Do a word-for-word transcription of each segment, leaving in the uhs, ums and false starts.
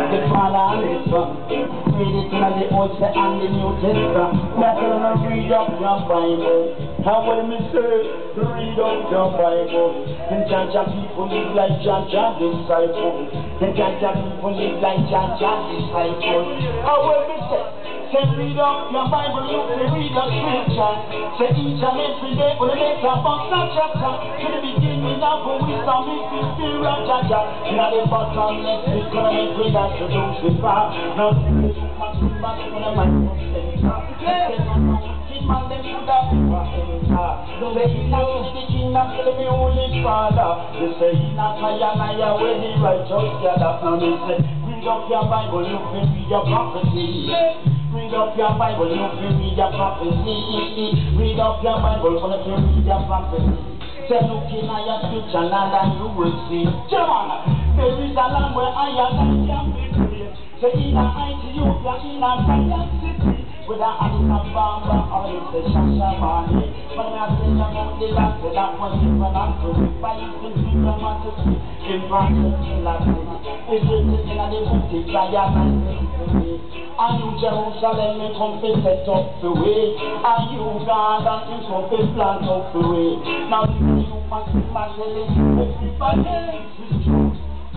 the Father and the Son. Read it in the Old and the New Testament. That's when I read up your Bible. How will me say, read up your Bible. And Jaja people live like Jaja disciples. And Jaja people live like Jaja disciples. How will me say, say read up your Bible, you say read the scripture. Say each and every day, when they make a box of chapter. To the beginning of the wisdom, it's the spirit of Jaja. Now the bottom left, it's gonna make me that to do the far. Now the man when a man was sent. Say no, no, kid man, them could have never enter. Say he not the king, not tell me only father. They say he not my liar, when he righteous gather. Now they say, read up your Bible, you can read your prophecy. Read up your Bible, you can read your prophecy. Read up your Bible, you can read your prophecy. Say look in your scripture and then you will see. Come on, there is a land where I am and can be free. Say in a Ethiopia, in a Zion city, with a Addis Ababa or it's a Shashamane. When I say about the land, say that was even after the fight in the majesty. In Francis, in Latin, it's written in the book, it's Zion and City. And you Jerusalem, you come to set up the way. And you God, and you come to plant up the way. Now you must be marvelous, everybody is true.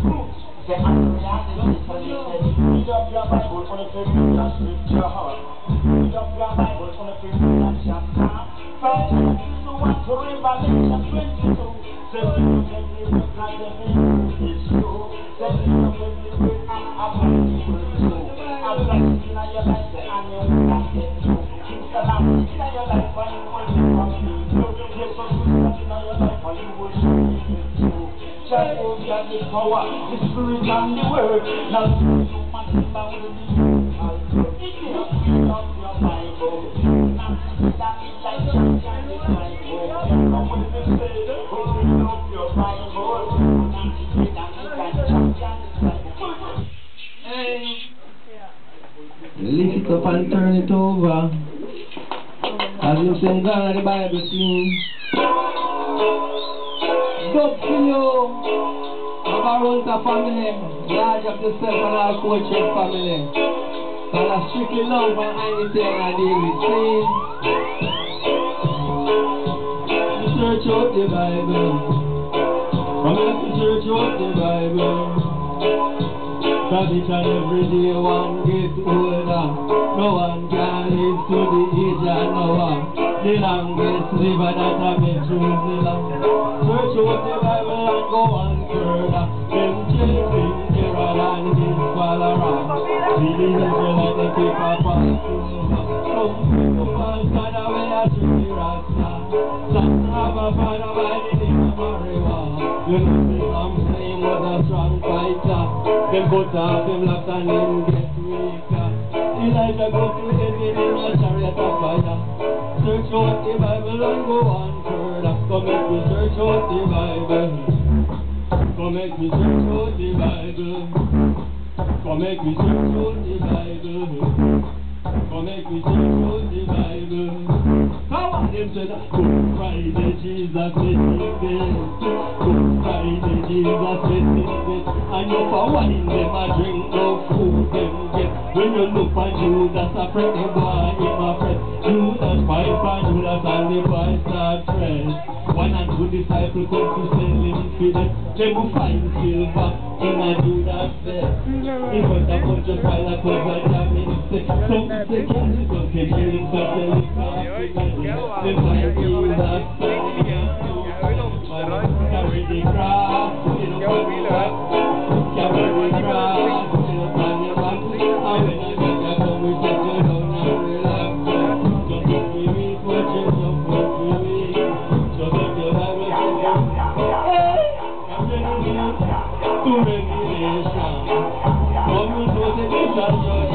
Say, I'm reality, so you say, read up your Bible, on if you read your scripture. Read up your Bible, on if you read your chapter. From Genesis to one to Revelation twenty-two. Say, read up every word, because every word is true. Say, read up every word, and apply the word true. Apply it in your life, say, and you will not get through. Keep the lamp in your life, and you will become true. Yes, so you start in your life, and you will surely get through. Jehovah, the power, the spirit and the word. Now you must remember with the Bible. If you read up your Bible, now you stand it like Jaja and the Bible. Now when they say, oh, read up your Bible, now you stand it like Jaja and the Bible. Hey. Lift it up and turn it over. As you sing down the Bible scene. Dub for you, Macaronta family, large up yourself and our coaching family. And a strictly love and anything I deal with. See, search out the Bible. Come here to search out the Bible. Cause each and every day one gets older. No one can live to the age of Noah. The longest river that I met through the land. Search out the Bible and go on further. Them children, Gerald and his father around. See the Israelite, they keep a fast over. Some people fall father when I see the Rasta. Some have a father by the name of Marijuana. You know the Sam Slim was a strong fighter. Them cut off him left and him get weaker. Elijah go to heaven in a chariot of fire. Search out the Bible and go on further. Come make me search out the Bible. Come make me search out the Bible. Come make me search out the Bible. Come make me search out the Bible. Come on, them said, Good Friday, Jesus is in bed. Good Friday, Jesus is in bed. And you for wine them a drink no food them get. When you look at Judas, a friend the boy in my friend. Judas fight for Judas and the boy start fresh. One and two disciples come to sell him for them. They will find silver in a Judas bed. It was a bunch of fire that was a jamming. Some say candy, some say killing, some say liquor. They find Judas carry the cross, you know, carry the cross, you know, on your back. And when I get that come, we take you down and relax. Just look for me, for you, just look for me. Just look your Bible, hey, I'm ready to Revelation. Come you know the vision,